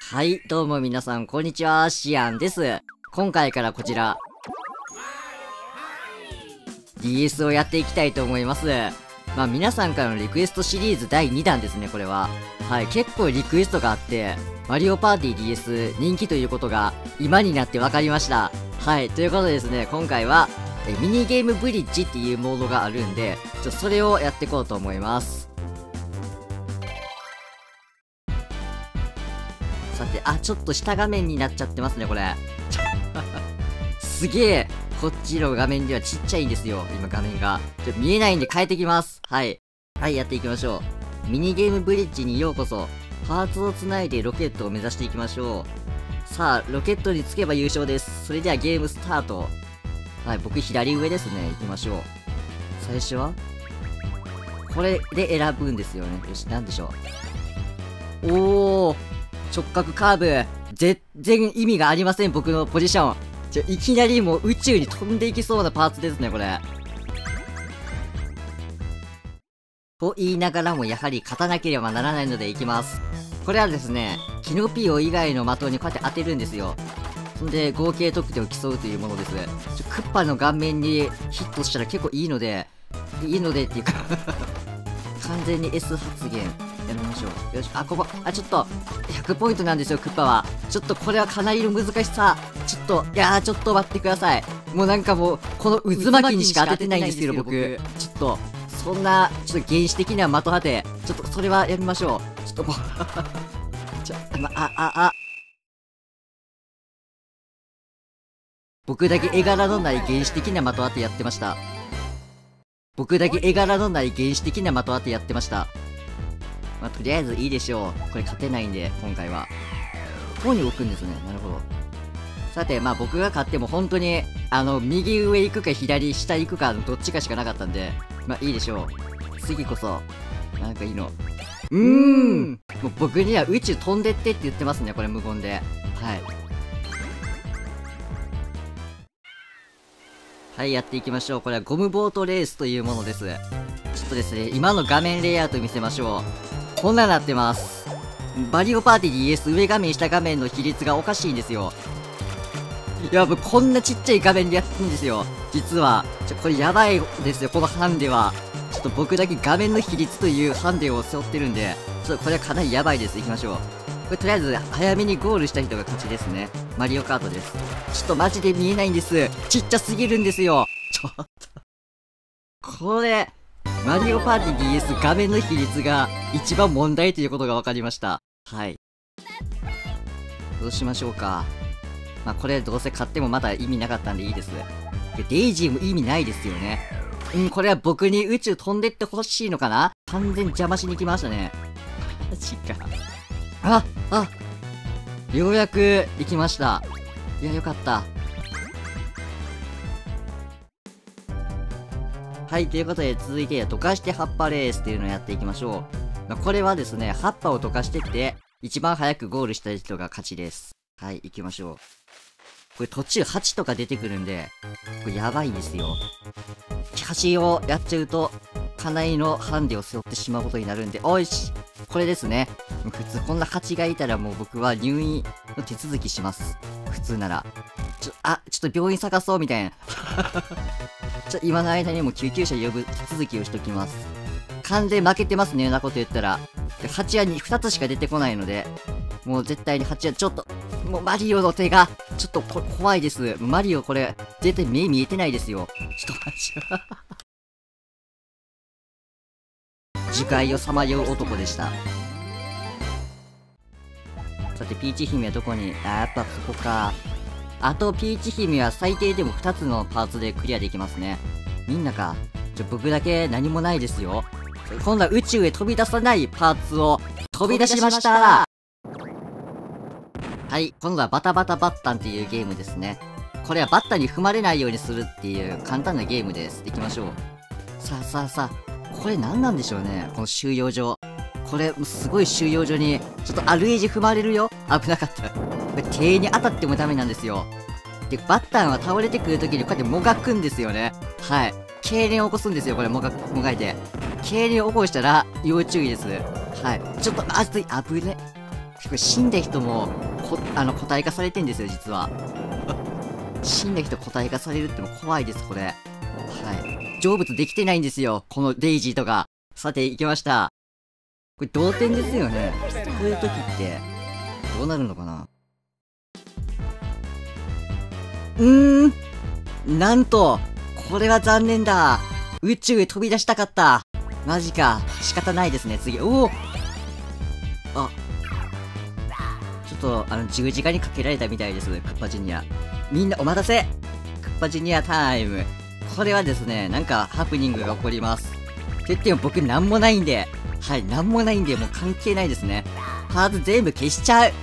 はい、どうも皆さん、こんにちは、シアンです。今回からこちら、DS をやっていきたいと思います。まあ皆さんからのリクエストシリーズ第2弾ですね、これは。はい、結構リクエストがあって、マリオパーティー DS 人気ということが今になって分かりました。はい、ということでですね、今回は、ミニゲームブリッジっていうモードがあるんで、それをやっていこうと思います。さて、ちょっと下画面になっちゃってますね、これ。すげえこっちの画面ではちっちゃいんですよ、今画面が。見えないんで変えてきます。はい。はい、やっていきましょう。ミニゲームブリッジにようこそ。パーツを繋いでロケットを目指していきましょう。さあ、ロケットにつけば優勝です。それではゲームスタート。はい、僕左上ですね。行きましょう。最初はこれで選ぶんですよね。よし、なんでしょう。おー、直角カーブ。全然意味がありません、僕のポジション。いきなりもう宇宙に飛んでいきそうなパーツですね、これ。と言いながらもやはり勝たなければならないので行きます。これはですね、キノピオ以外の的にこうやって当てるんですよ。そんで合計得点を競うというものです。クッパの顔面にヒットしたら結構いいのでっていうか完全に S 発言。やめましょう。よし、ここ、ちょっと、100ポイントなんですよ、クッパは。ちょっとこれはかなりの難しさ。ちょっと待ってください。もうなんかもう、この渦巻きにしか当ててないんですけど、僕。ちょっと、そんな、ちょっと原始的な的当て。ちょっと、それはやめましょう。ちょっともう僕だけ絵柄のない原始的な的当てやってました。まあ、とりあえずいいでしょう。これ勝てないんで、今回は。ここに置くんですね。なるほど。さて、まあ僕が勝っても本当に、右上行くか左下行くか、どっちかしかなかったんで、まあいいでしょう。次こそ、なんかいいの。もう僕には宇宙飛んでってって言ってますね、これ無言で。はい。はい、やっていきましょう。これはゴムボートレースというものです。ちょっとですね、今の画面レイアウト見せましょう。こんななってます。マリオパーティー DS 上画面下画面の比率がおかしいんですよ。いや、もうこんなちっちゃい画面でやってるんですよ。実は。これやばいですよ、このハンデは。ちょっと僕だけ画面の比率というハンデを背負ってるんで、ちょっとこれはかなりやばいです。行きましょう。これとりあえず、早めにゴールした人が勝ちですね。マリオカートです。ちょっとマジで見えないんです。ちっちゃすぎるんですよ。ちょっと。これ、マリオパーティー DS 画面の比率が一番問題ということが分かりました。はい。どうしましょうか。まあこれどうせ買ってもまだ意味なかったんでいいです。デイジーも意味ないですよね。これは僕に宇宙飛んでってほしいのかな。完全邪魔しに来ましたね。マジか。ようやく行きました。いや、よかった。はい、ということで続いて溶かして葉っぱレースっていうのをやっていきましょう。これはですね、葉っぱを溶かしてって、一番早くゴールした人が勝ちです。はい、行きましょう。これ途中8とか出てくるんで、これやばいんですよ。8をやっちゃうと、かなりのハンデを背負ってしまうことになるんで、おいしこれですね。普通こんな8がいたらもう僕は入院の手続きします。普通なら。ちょっと病院探そうみたいな。今の間にも救急車呼ぶ手続きをしときます。完全負けてますね、ようなこと言ったら。8は2つしか出てこないので、もう絶対に8はちょっと、もうマリオの手が、ちょっと怖いです。マリオこれ、絶対目見えてないですよ。ちょっと待って。樹海をさまよう男でした。さて、ピーチ姫はどこにやっぱそこか。あと、ピーチ姫は最低でも2つのパーツでクリアできますね。みんなか。僕だけ何もないですよ。今度は宇宙へ飛び出さないパーツを飛び出しました。はい、今度はバタバタバッタンっていうゲームですね。これはバッタに踏まれないようにするっていう簡単なゲームです。行きましょう。さあ。これ何なんでしょうね、この収容所。これ、すごい収容所に、ちょっとアルエイジ踏まれるよ。危なかった。これ、手に当たってもダメなんですよ。で、バッタンは倒れてくるときにこうやってもがくんですよね。はい。痙攣を起こすんですよ、これ、もがいて。痙攣を起こしたら、要注意です。はい。ちょっと、危ね。 これ死んだ人も、個体化されてんですよ、実は。死んだ人個体化されるっても怖いです、これ。はい。成仏できてないんですよ、このデイジーとか。さて、行きました。これ同点ですよね。こういう時って、どうなるのかな。なんと、これは残念だ。宇宙へ飛び出したかった。マジか。仕方ないですね、次。おお、あ、ちょっと、十字架にかけられたみたいです、クッパジュニア。みんなお待たせ、クッパジュニアタイム。これはですね、なんかハプニングが起こります。って言っても僕なんもないんで、はい、なんもないんで、もう関係ないですね。パーツ全部消しちゃう。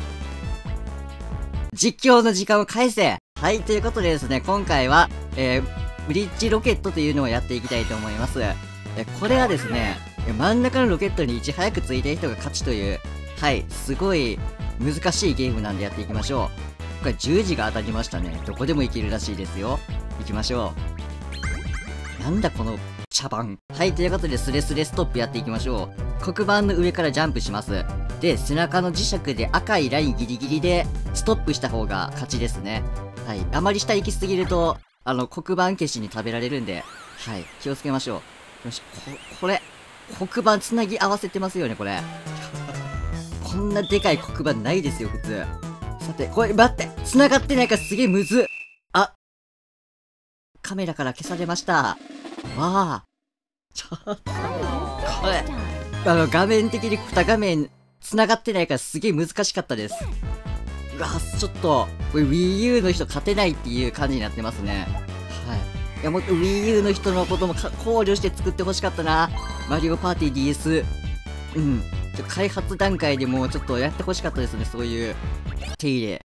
実況の時間を返せ。はい、ということでですね、今回は、ブリッジロケットというのをやっていきたいと思います。これはですね、真ん中のロケットにいち早くついてる人が勝ちという、はい、すごい難しいゲームなんでやっていきましょう。これ十字が当たりましたね。どこでもいけるらしいですよ。行きましょう。なんだこの茶番。はい、ということでスレスレストップやっていきましょう。黒板の上からジャンプします。で、背中の磁石で赤いラインギリギリでストップした方が勝ちですね。はい、あまり下行きすぎると、黒板消しに食べられるんで、はい、気をつけましょう。よし、これ、黒板つなぎ合わせてますよね、これ。こんなでかい黒板ないですよ、普通。さて、これ、待って、繋がってないからすげえむずっ。あ、カメラから消されました。わあ。ちょっと、これ、画面的に2画面繋がってないからすげえ難しかったです。うわ、ちょっと、これ Wii U の人勝てないっていう感じになってますね。はい。いや、もっと Wii U の人のことも考慮して作ってほしかったな。マリオパーティー DS。うん。開発段階でもうちょっとやってほしかったですね、そういう。手入れ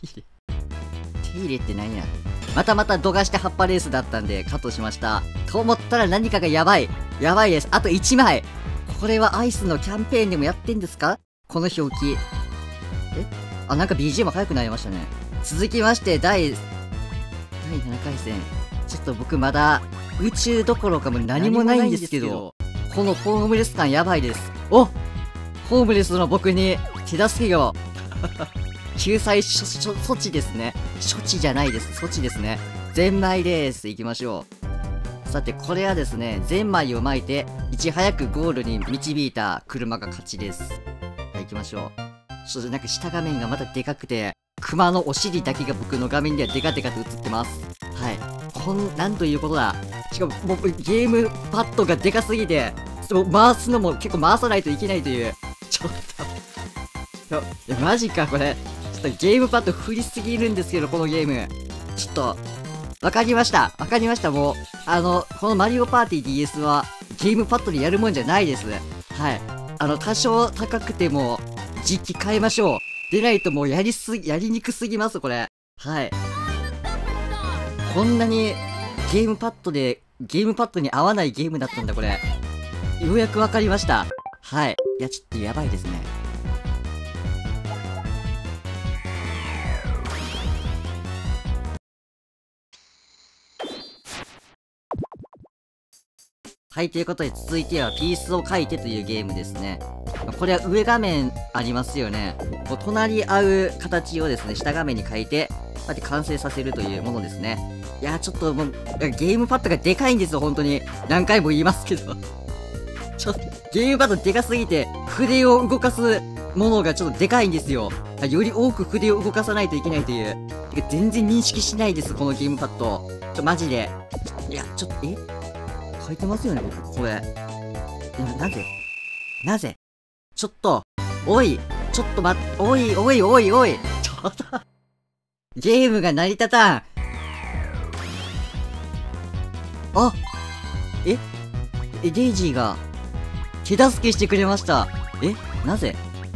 って何や。また度がして葉っぱレースだったんでカットしました。と思ったら何かがやばいです。あと1枚。これはアイスのキャンペーンでもやってんですか、この表記。あ、なんか BGM 早くなりましたね。続きまして、第7回戦。ちょっと僕まだ、宇宙どころかも何もないんですけど、このホームレス感やばいです。お、ホームレスの僕に手助けを。救済措置ですね。処置じゃないです。措置ですね。ゼンマイレース行きましょう。さて、これはですね、ゼンマイを巻いて、いち早くゴールに導いた車が勝ちです。はい、行きましょう。ちょっとなんか下画面がまたでかくて、熊のお尻だけが僕の画面ではデカデカと映ってます。はい。なんということだ。しかも、僕、ゲームパッドがでかすぎて、回すのも結構回さないといけないという。ちょっと。いや、マジか、これ。ちょっとゲームパッド振りすぎるんですけど、このゲーム。ちょっと、わかりました。もう、このマリオパーティー DS は、ゲームパッドでやるもんじゃないです。はい。多少高くても、実機変えましょう。でないともうやりにくすぎます、これ。はい。こんなに、ゲームパッドに合わないゲームだったんだ、これ。ようやくわかりました。はい。いや、ちょっとやばいですね。はい、ということで続いてはピースを書いてというゲームですね。これは上画面ありますよね。こう隣り合う形をですね、下画面に書いて、こうやって完成させるというものですね。いやー、ちょっともう、ゲームパッドがでかいんですよ、本当に。何回も言いますけど。ちょっと、ゲームパッドでかすぎて、筆を動かすものがちょっとでかいんですよ。より多く筆を動かさないといけないという。てか全然認識しないです、このゲームパッド。マジで。いや、ちょっと、書いてますよね、僕、これ。なぜちょっと、おい、ちょっとおい、ちょっと、ゲームが成り立たん。あ、デイジーが、手助けしてくれました。なぜ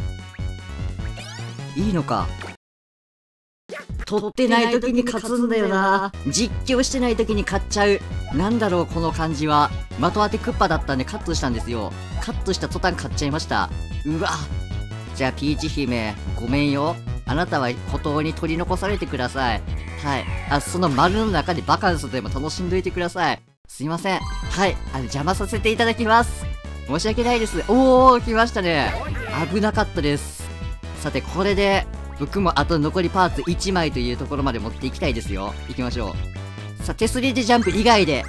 いいのか。撮ってない時に勝つんだよな。実況してない時に勝っちゃう。なんだろう、この感じは。的当てクッパだったんでカットしたんですよ。カットした途端買っちゃいました。うわ。じゃあ、ピーチ姫、ごめんよ。あなたは孤島に取り残されてください。はい。その丸の中でバカンスでも楽しんどいてください。すいません。はい。邪魔させていただきます。申し訳ないです。来ましたね。危なかったです。 さて、これで、僕もあと残りパーツ1枚というところまで持っていきたいですよ。行きましょう。さあ、手すりでジャンプ以外で、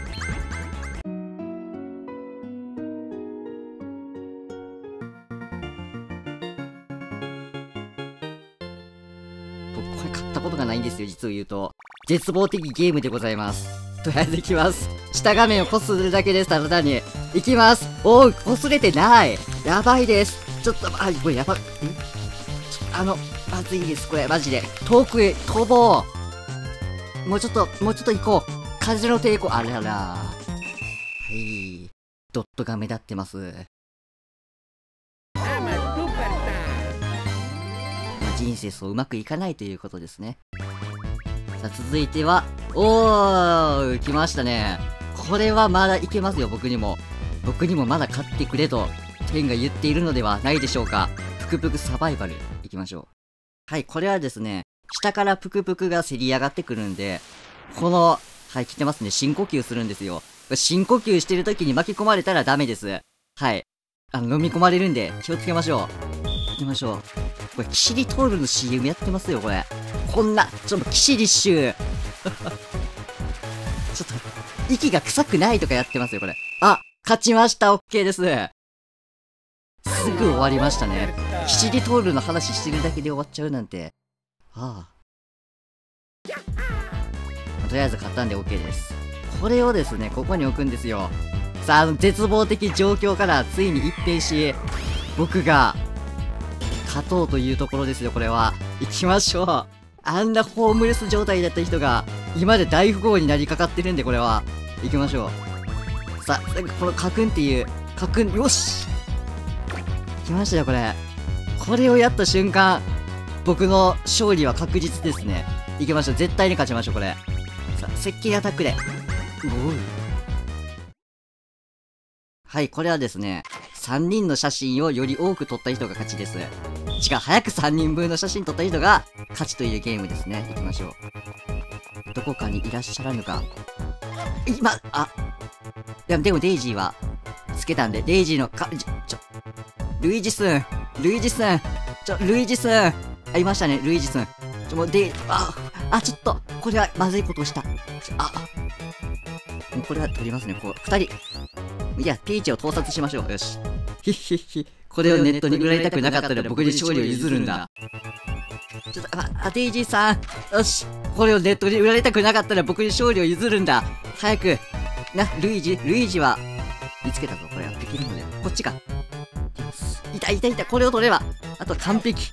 僕、これ買ったことがないんですよ、実を言うと。絶望的ゲームでございます。とりあえず行きます。下画面をこするだけです、ただ単に。行きます。おう、こすれてない。やばいです。ちょっと、これやばい。まずいです、これ、マジで。遠くへ飛ぼう。もうちょっと行こう。風の抵抗、あらら。はい。ドットが目立ってます。人生そううまくいかないということですね。さあ、続いては、来ましたね。これはまだいけますよ、僕にもまだ勝ってくれと、天が言っているのではないでしょうか。ぷくぷくサバイバル、いきましょう。はい、これはですね、下からぷくぷくがせり上がってくるんで、はい、来てますね。深呼吸するんですよ。深呼吸してる時に巻き込まれたらダメです。はい。飲み込まれるんで、気をつけましょう。行きましょう。これ、キシリトールの CM やってますよ、これ。ちょっとキシリッシュちょっと、息が臭くないとかやってますよ、これ。勝ちました、OK です。すぐ終わりましたね。キシリトールの話してるだけで終わっちゃうなんて。とりあえず買ったんで OK です。これをですね、ここに置くんですよ。さあ、絶望的状況からついに一変し、僕が、勝とうというところですよ、これは。行きましょう。あんなホームレス状態だった人が、今で大富豪になりかかってるんで、これは。行きましょう。さあ、このカクンっていう、よし来ましたよ、これ。これをやった瞬間、僕の勝利は確実ですね。行きましょう。絶対に勝ちましょう、これ。さあ、接近アタックで。はい、これはですね、3人の写真をより多く撮った人が勝ちです。早く3人分の写真撮った人が勝ちというゲームですね。行きましょう。どこかにいらっしゃらぬか。でもデイジーは、つけたんで、デイジーのルイージスンルイージスンいましたね、ルイージスン。もうちょっと、これはまずいことをした。もうこれは取りますね、2人。いや、ピーチを盗撮しましょう。よし。これをネットに売られたくなかったら僕に勝利を譲るんだ。デイジーさん。よし。これをネットに売られたくなかったら僕に勝利を譲るんだ。早く。ルイージは、見つけたぞ。これはできるので。こっちか。いた。これを取れば。あと完璧。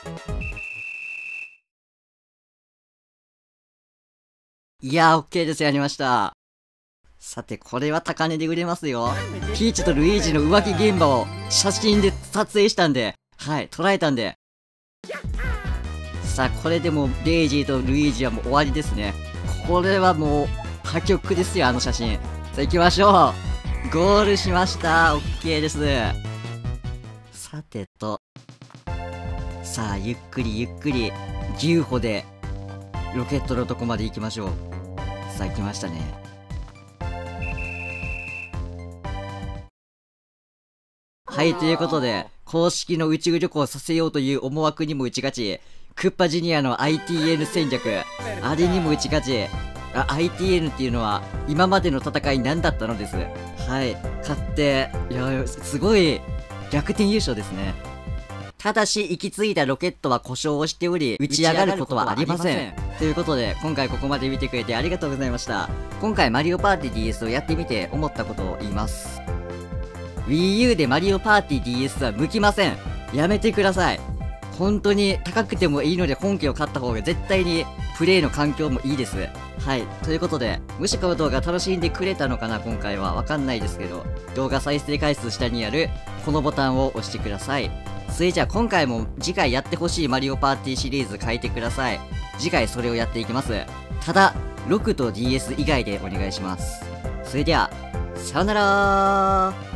いやー、OK です。やりました。さて、これは高値で売れますよ。ピーチとルイージの浮気現場を写真で撮影したんで、はい、捉えたんで。さあ、これでもう、デイジーとルイージはもう終わりですね。これはもう、破局ですよ、あの写真。さあ、行きましょう。ゴールしました。OK です。さてと。さあ、ゆっくり、牛歩で、ロケットのとこまで行きましょう。さあ、行きましたね。はい、ということで、公式の宇宙旅行させようという思惑にも打ち勝ち、クッパジュニアの ITN 戦略、あれにも打ち勝ち、ITN っていうのは、今までの戦い何だったのです。はい、勝って、すごい、逆転優勝ですね。ただし、行き着いたロケットは故障をしており、打ち上がることはありません。ということで、今回ここまで見てくれてありがとうございました。今回マリオパーティー DS をやってみて思ったことを言います。Wii U でマリオパーティー DS は向きません。やめてください。本当に高くてもいいので本家を買った方が絶対にプレイの環境もいいです。はい。ということで、もしこの動画楽しんでくれたのかな今回はわかんないですけど、動画再生回数下にあるこのボタンを押してください。それじゃあ今回も次回やってほしいマリオパーティーシリーズ書いてください。次回それをやっていきます。ただ、6と DS 以外でお願いします。それでは、さよならー。